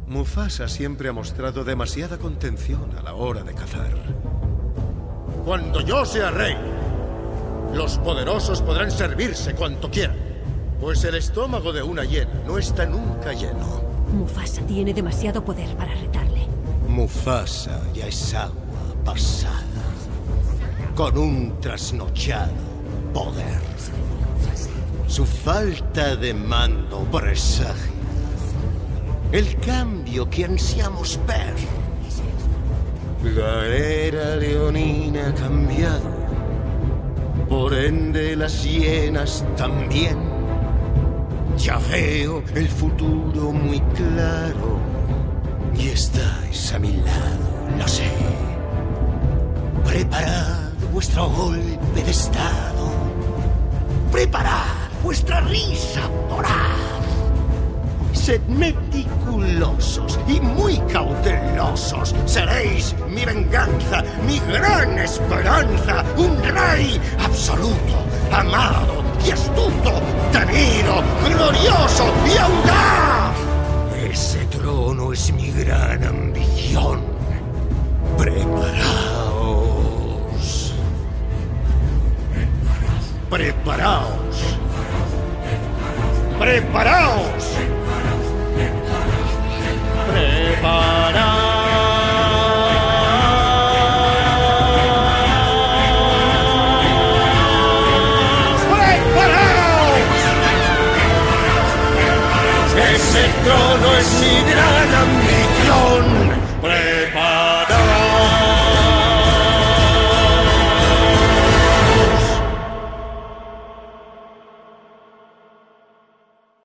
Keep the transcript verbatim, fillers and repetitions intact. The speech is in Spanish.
Mufasa siempre ha mostrado demasiada contención a la hora de cazar. Cuando yo sea rey, los poderosos podrán servirse cuanto quieran, pues el estómago de una hiena no está nunca lleno. Mufasa tiene demasiado poder para retarle. Mufasa ya es agua pasada, con un trasnochado poder. Su falta de mando presagia el cambio que ansiamos ver. La era leonina ha cambiado, por ende las hienas también. Ya veo el futuro muy claro y estáis a mi lado, lo sé. Preparad vuestro golpe de estado, preparad vuestra risa voraz. Sed meticulosos y muy cautelosos. Seréis mi venganza, mi gran esperanza. Un rey absoluto, amado y astuto, temido, glorioso y audaz. Ese trono es mi gran ambición. Preparaos. Preparaos. Preparaos. Ese trono es mi gran ambición.